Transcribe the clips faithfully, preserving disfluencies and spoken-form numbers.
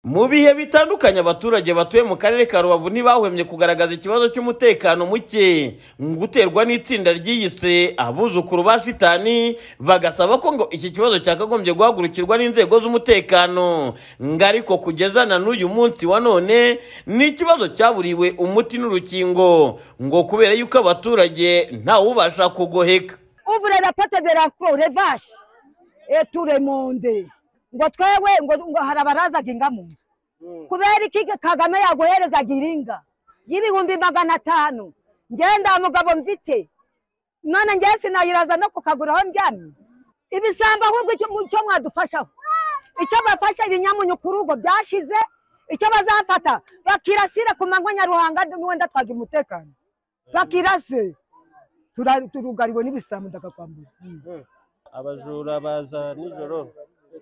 Mu bihe bitandukanye abaturage batuye mu karere ka Rubavu ntibahwemye kugaragaza ikibazo cy'umutekano muke guterwa n'itsinda ryiyise abuzukuru ba shitani, bagasaba ko ngo iki kibazo cyakagombye guhagurukirwa n'inzego z'umutekano, ngariko kugeza na n'uyu munsi wa none ni ikibazo cyaburiwe umuti n'urukingo ngo kubera yuko abaturage nta ubasha kugoheka. Ouvre la porte de la cour, les vaches et tout le monde. Ngo twewe ngo ngo harabaraza gingamu kubera iki Kagame yagohereza giringa y'ibihumbi magana atanu ngenda mugabo mvite none ngiye sinayiraza no kukaguraho ndyamye ibisamba ahubwo icyo mwadufashaho icyo bafasha ibinyamunyu kurugo byashize icyo bazafata bakirasira ku manywa Nyaruhanga n'wenda twaga umutekano bakirase turugariwe n'ibisamba ndakakwambura. Abajura baza nijoro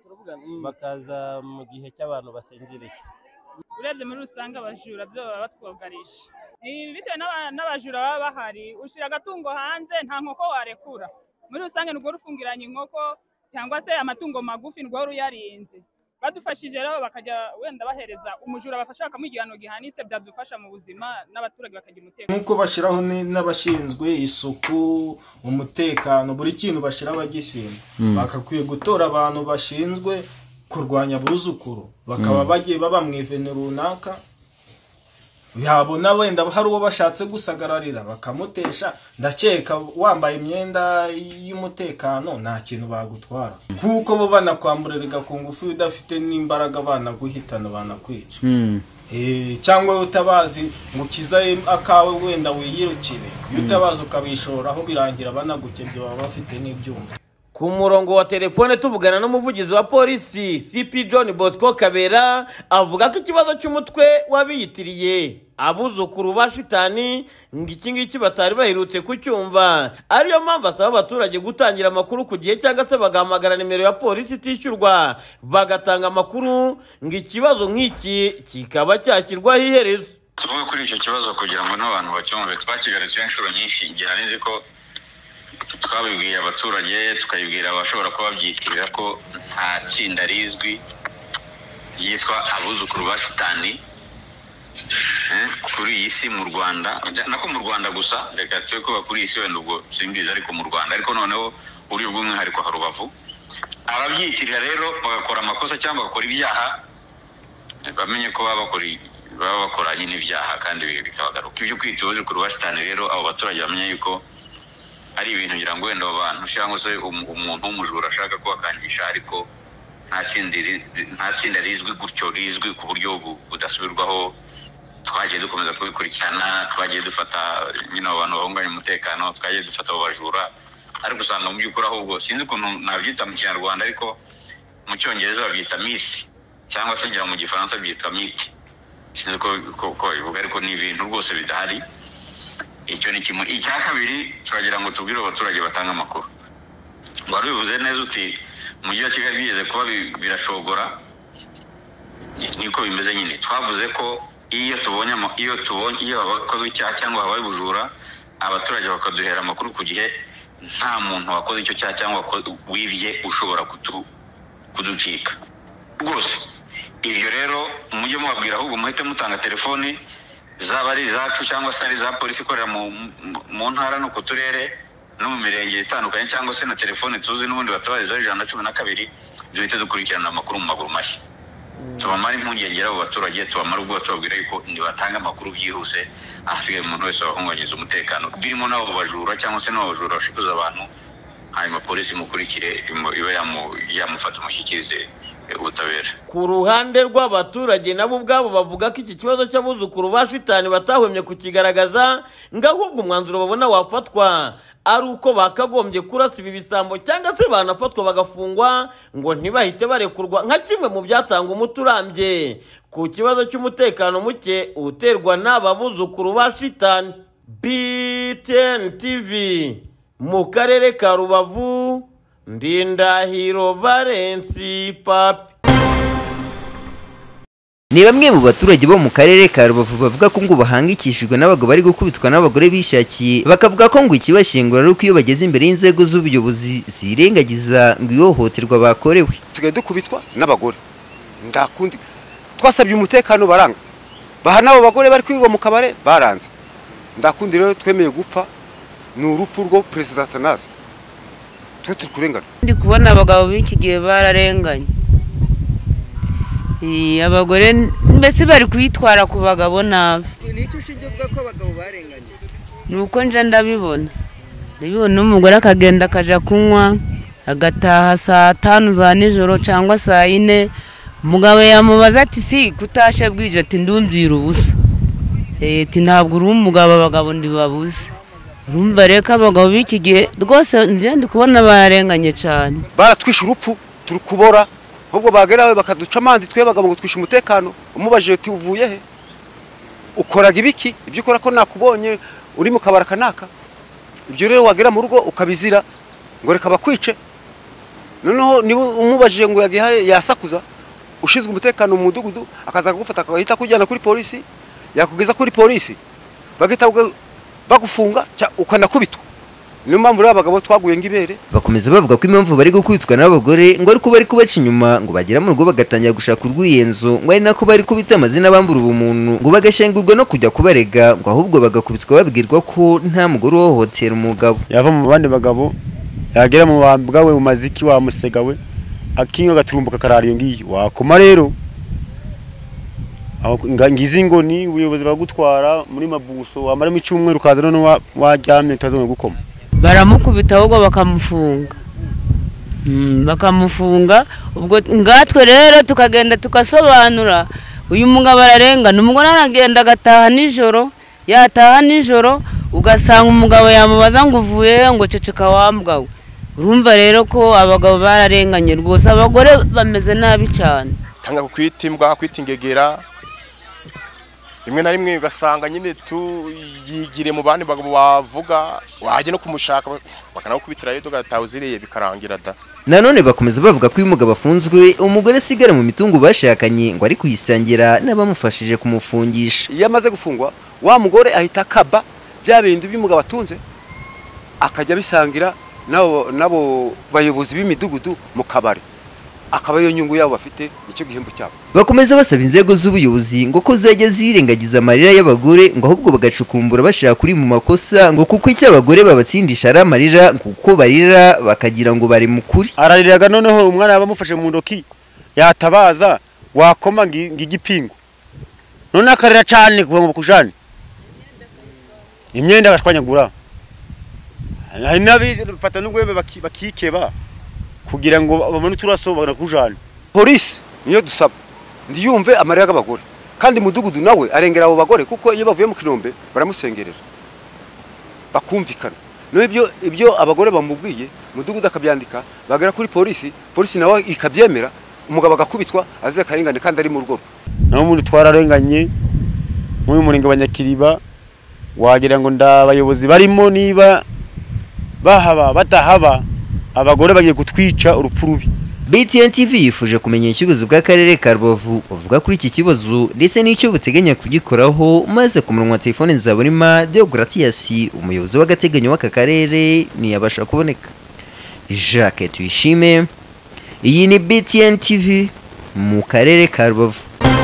bakaza mu gihe cy'abantu basinziriye. Urebye muri rusange abajura byo baba batwogarisha bitewe n'abajura baba bahari, ushira agatungo hanze nta nkoko warekura. Muri rusange nubwo rufungiranye inkoko cyangwa se amatungo magufi nubwo ruyarinze. Badufashije rero bakajya wenda bahereza umujura bafasha bakamugihano gihanitse, byadufasha mu buzima n'abaturage bakagira umutekano. Nkuko bashiraho n'abashinzwe isuku umutekano buri kintu bashira abagisimba bakakwiye gutora abantu bashinzwe kurwanya abuzukuru bakaba bagiye baba mwivene runaka yabona wenda hari uwo bashatse gusagararira bakamutesha, ndakeka wambaye imyenda y'umutekano nta kintu bagutwara kuko bo banakwamburira ku ngufu udafite n'imbaraga banaguhitana banakwica. Eh cyangwa utabazi mukiza akawe wenda wiyirukire utabazi ukabishoraho birangira banagukebye baba bafite n'ibyuma. Ku murongo wa telefone tuvugana n'umuvugizi wa polisi C P John Bosco Kabera avuga ko ikibazo cy'umutwe wabiyitiriye abuzukuru ba shitani ngiki ngiki batari bahirutse kucyumva, ariyo mpamvu asaba abaturage gutangira amakuru ku gihe cyangwa se bagahamagara nimero ya polisi itishyurwa bagatanga amakuru ng'ikibazo nk'iki kikaba cyashyirwaho iherezo. Tuvuge kuri icyo kibazo kugira ngo n'abantu bacyumve, twakigarutse inshuro nyinshi igihe nzi ko twabibwiye abaturage tukayibwira abashobora kuba byitirira ko nta tsinda rizwi yitwa abuzukuru ba shitani kuri iyi si mu Rwanda, nako mu Rwanda gusa, reka twe kuba kuri iyi si wenda ubwo simbizi ariko mu Rwanda, ariko noneho uri bw'umwihariko ha Rubavu ababyitirira rero bagakora amakosa cyangwa bakora ibyaha bamenye ko baba bakora baba bakoranye n'ibyaha kandi bikabagaruka. Ibyo kwita abuzukuru ba shitani rero abo baturage bamenye yuko ari ibintu ngira ngo wenda abantu cyangwa se umuntu w'umujura ashaka kubakangisha, ariko nta tsindiri nta tsinda rizwi gutyo rizwi ku buryo budasubirwaho. Twagiye dukomeza kubikurikirana, twagiye dufata nyine abantu bahunganya umutekano, twagiye dufata abajura, ariko usanga mu by'ukuri ahubwo sinzi ukuntu nabyita mu Kinyarwanda ariko mu Cyongereza babyita miss cyangwa se ngira mu Gifaransa byitwa miti, sinzi ko ko ivuga ariko ni ibintu rwose bidahari. Icyo ni kimwe. Icya kabiri turagira ngo tubwire abaturage batanga amakuru. Wari bivuze neza uti mu gihe Kigali bigeze kuba birashogora niko bimeze nyine. Twavuze ko iyo tubonye iyo tubonye iyo abakoze icyaha cyangwa habaye bujura abaturage bakaduhera amakuru ku gihe, nta muntu wakoze icyo cyaha cyangwa wibye ushobora kuducika rwose. Ibyo rero mujye mubabwira ahubwo muhite mutanga telefoni zaba ari izacu cyangwa se ari za polisi ikorera mu ntara no ku turere no mu mirenge itandukanye, cyangwa se na telefone tuzi n'ubundi batabariza ijana na cumi na kabiri, duhite dukurikirana amakuru mu maguru mashya. Tubamara impungenge abo baturage, tubamara ubwo tubabwira yuko nibatanga amakuru byihuse, ahasigaye umuntu wese wahungabanyiriza umutekano birimo n'abo bajura cyangwa se n'abo bajura bashikuza abantu, hanyuma polisi mukurikire iba yamufata umushyikirize ubutabera. Ku ruhande rw'abaturage nabo ubwabo bavuga ko iki kibazo cy'abuzukuru ba shitani batahwemye kukigaragaza, ngahubwo umwanzuro babona wafatwa ari uko bakagombye kurasa ibi bisambo cyangwa se banafatwa bagafungwa ngo ntibahite barekurwa nka kimwe mu byatanga umuti urambye ku kibazo cy'umutekano muke uterwa n'aba buzukuru ba shitani. B T N T V mu karere ka Rubavu, Ndindahiro Valence Papi. Ni bamwe mu baturage bo mu karere ka Rubavu bavuga ko ngo bahangikishijwe n'abagabo bari gukubitwa n'abagore bishakiye, bakavuga ko ngo ikibashingura ari uko iyo bageze imbere y'inzego z'ubuyobozi zirengagiza ngo ihohoterwa bakorewe. Tugaye dukubitwa n'abagore ndakundi twasabye umutekano baranga baha nabo bagore bari kwirwa mu kabare baranze ndakundi rero twemeye gupfa ni urupfu rwo President Atanaze twe turi kurengana ndi kubona abagabo b'iki gihe bararenganye abagore mbese bari kwitwara ku bagabo nabi nicyo ushingiye uvuga ko abagabo barenganye nuko nje ndabibona ndabibona umugore akagenda akaja kunywa agataha saa tanu za nijoro cyangwa saa ine umugabo yamubaza ati si kutasha bwije ati ndumvira ubusa eh ati ntabwo uri umugabo abagabo ndibabuze urumva reka abagabo b'iki gihe rwose nje ndi kubona barenganye cyane baratwisha urupfu turi kubora ahubwo bagerawe bakaduca amandi twe bagabo ngo twisha umutekano umubajije ati uvuye he ukoraga ibiki ibyo ukora ko nakubonye uri mu kabara kanaka ibyo rero wagera mu rugo ukabizira ngo reka bakwice noneho niba umubajije ngo yagiye yasakuza ushizwe umutekano mu mudugudu akaza kugufata akahita kujyana kuri polisi yakugeza kuri polisi bagita bagufunga ukanakubitwa niyo mpamvu rero abagabo twaguye ngibere bakomeza bavuga ko impamvu bari gukubitwa n'abagore ngo ari ko bari kubaca inyuma ngo bagera mu rugo bagatangira gushaka urwiyenzo ngo ari nako bari kubita amazina bambura ubumuntu ngo bagashengurwa no kujya kubarega ngo ahubwo bagakubitwa babwirwa ko nta mugore uhohotera umugabo yava mu bandi bagabo yagera mu bambwawe mu maziki wa musegawe akinyo gaturumbuka karariyo ngiyi wakoma rero ngizi ngo ni ubuyobozi bagutwara muri mabuso wamara mu cyumweru kaza none wajyamye utazone gukoma baramukubita ahubwo bakamufunga bakamufunga ubwo ngatwe rero tukagenda tukasobanura uyu mugabo ararengana umugore aragenda agataha nijoro yataha nijoro ugasanga umugabo yamubaza ngo uvuye ngo ceceka wambwawe urumva rero ko abagabo bararenganye rwose abagore bameze nabi cyane tanga kwita imbwa kwita ingegera rimwe na rimwe ugasanga nyine tuyigire mu bandi bagabo bavuga waje no kumushaka bakanaho kubitira rero tugatawuziriye bikarangira da nanone bakomeza bavuga ko uyu mugabo afunzwe umugore sigara mu mitungo bashakanye ngo ari kuyisangira n'abamufashije kumufungisha iyo amaze gufungwa wa mugore ahita kaba bya bintu by'umugabo atunze akajya bisangira nabo nabo bayobozi b'imidugudu mu kabare akaba yo nyungu yabo bafite nicyo gihembo cyabo bakomeza basaba inzego z'ubuyobozi ngo ko zajya zirengagiza amarira y'abagore ngo ahubwo bagacukumbura bashaka kuri mu makosa ngo kuko icyo abagore babatsindisha ari amarira kuko barira bakagira ngo bari mukuri arariraga noneho umwana yabamufashe mu ndoki yatabaza wakoma ngigipingo none akarira cyane kuva mu kujane imyenda agashwanyagura hari nabize bafata n'ugwembe bakikeba kugira ngo babone turaso barakujana polisi niyo dusaba ndiyumve amarira y'abagore kandi mudugudu nawe arengera abo bagore kuko iyo bavuye mu kinombe baramusengerera bakumvikana no ibyo ibyo abagore bamubwiye mudugudu akabyandika bagera kuri polisi polisi nawe ikabyemera umugabo agakubitwa aze karengane kandi ari mu rugo naho muri twararenganye muri muringa banyakiriba wagira ngo ndabayobozi barimo niba bahaba batahaba abagore bagiye kutwica urupfu rubi B T N T V yifuje kumenya ikibazo bw'akarere ka Rubavu uvuga kuri iki kibazo ndetse n'icyo buteganya kugikoraho maze ku munwa wa telefone Nzabonima Deogratias umuyobozi w'agateganyo w'aka karere ntiyabasha kuboneka. Jacques Tuyishime, iyi ni B T N T V mu karere ka Rubavu.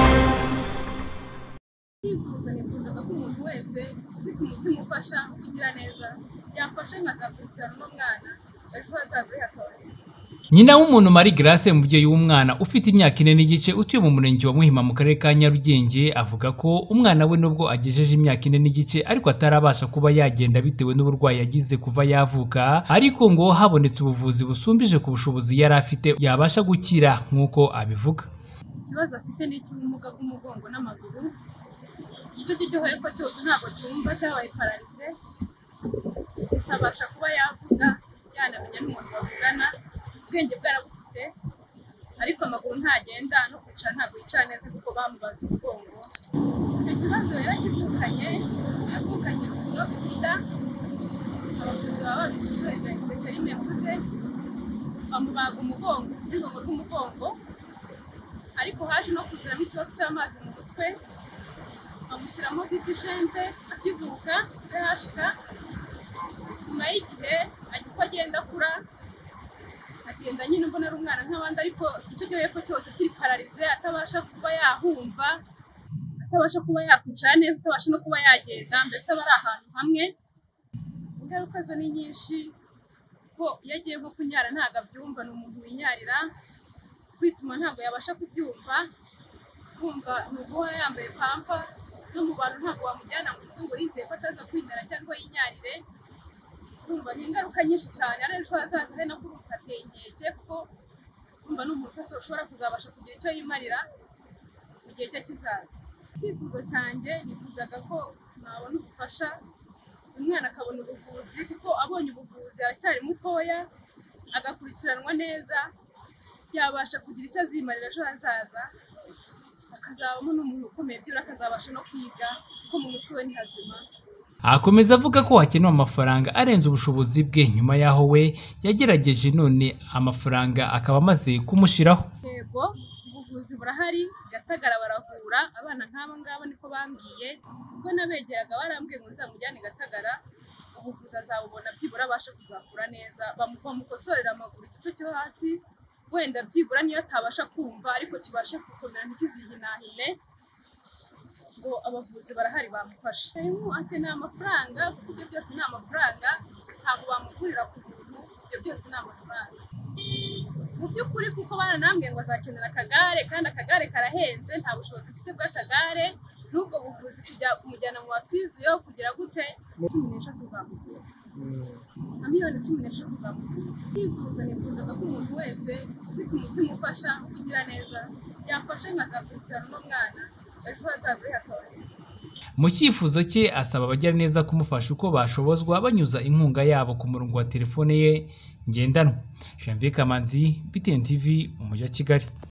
Nyina w'umuntu Marie Grace umubyeyi w'umwana ufite imyaka ine n'igice utuye mu murenge wa Muhima mu karere ka Nyarugenge avuga ko umwana we nubwo agejeje imyaka ine n'igice ariko atarabasha kuba yagenda bitewe n'uburwayi yagize kuva yavuka ariko ngo habonetse ubuvuzi busumbije ku bushobozi yari afite yabasha gukira nk'uko abivuga. Ikibazo afite ni cy'ubumuga bw'umugongo n'amaguru icyo cyo hepfo cyose ntabwo cyumva cyabaye paralize bisabasha kuba yavuga yanamenya n'umuntu bavugana ubwenge bwarabufite ariko amaguru ntagenda no kwicara ntabwo yicara neza kuko bamubaza umugongo. Icyo kibazo yarakivukanye avukanye sino bifita abavuzi baba babizi veterineri yavuze bamubaga umugongo urwego rw'umugongo ariko haje no kuziramo ikibazo cy'amazi mu mutwe bamushyiramo vipishente akivuka sehashika nyuma y'igihe uko agenda akura agenda nyine mbona ari umwana nk'abandi ariko igice cyo hepfo cyose kiri pararize atabasha kuba yahumva atabasha kuba yakwicara neza atabasha no kuba yagenda mbese aba ari ahantu hamwe. Ingaruka zo ni nyinshi ko iyo agiye nko kunyara ntabwo abyumva, ni umuntu winyarira, kwituma ntabwo yabasha kubyumva, kumva ni uguhora yambaye pampa, no mu bantu ntabwo wamujyana mu rugo ngo yizeye ko ataza kwinara cyangwa yinyarire. Kumva ni ingaruka nyinshi cyane, ari ejo hazaza he no kuruka ateye inkeke kuko kumva n'umuntu wese ushobora kuzabasha kugira icyo yimarira mu gihe cye kizaza. Icyifuzo cyanjye nifuzaga ko nabona ubufasha, umwana akabona ubuvuzi kuko abonye ubuvuzi aracyari mutoya, agakurikiranwa neza, yabasha kugira icyo azimarira ejo hazaza, akazabamo n'umuntu ukomeye byura akazabasha no kwiga kuko mu mutwe we ni hazima. Akomeza avuga ko hakenewe amafaranga arenze ubushobozi bwe, nyuma yaho we yagerageje none amafaranga akaba amaze kumushiraho. Yego, ubuvuzi burahari, Gatagara baravura abana nk'aba ngaba niko bambwiye, ubwo nabegeraga barambwiye ngo nzamujyane Gatagara, ubuvuzi azabubona byibura abashe kuzakura neza, bamukosorera amaguru igice cyo hasi, wenda byibura niyo atabasha kumva ariko kibashe gukomera ntikizihinahine, ngo abavuzi barahari bamufasha. Akeneye amafaranga kuko ibyo byose ni amafaranga, ntabwo bamuvurira ku buntu, ibyo byose ni amafaranga mu by'ukuri kuko baranambwiye ngo azakenera akagare kandi akagare karahenze, nta bushobozi mfite bw'akagare, n'ubwo buvuzi kujya kumujyana mu bafiziyo kugira gute cumi n'eshatu zamuvuza, na miliyoni cumi n'eshatu zamuvuza. Kwivuza nifuzaga ko umuntu wese ufite umutima ufasha kugira neza yamfashe nkazakurikirana uno mwana ejo hazaza he hakaba heza. Mu cyifuzo cye asaba abagira neza kumufasha uko bashobozwa banyuza inkunga yabo ku murongo wa telefone ye ngendanwa. Janvier Kamanzi, B T N T V, Umujyi wa Kigali.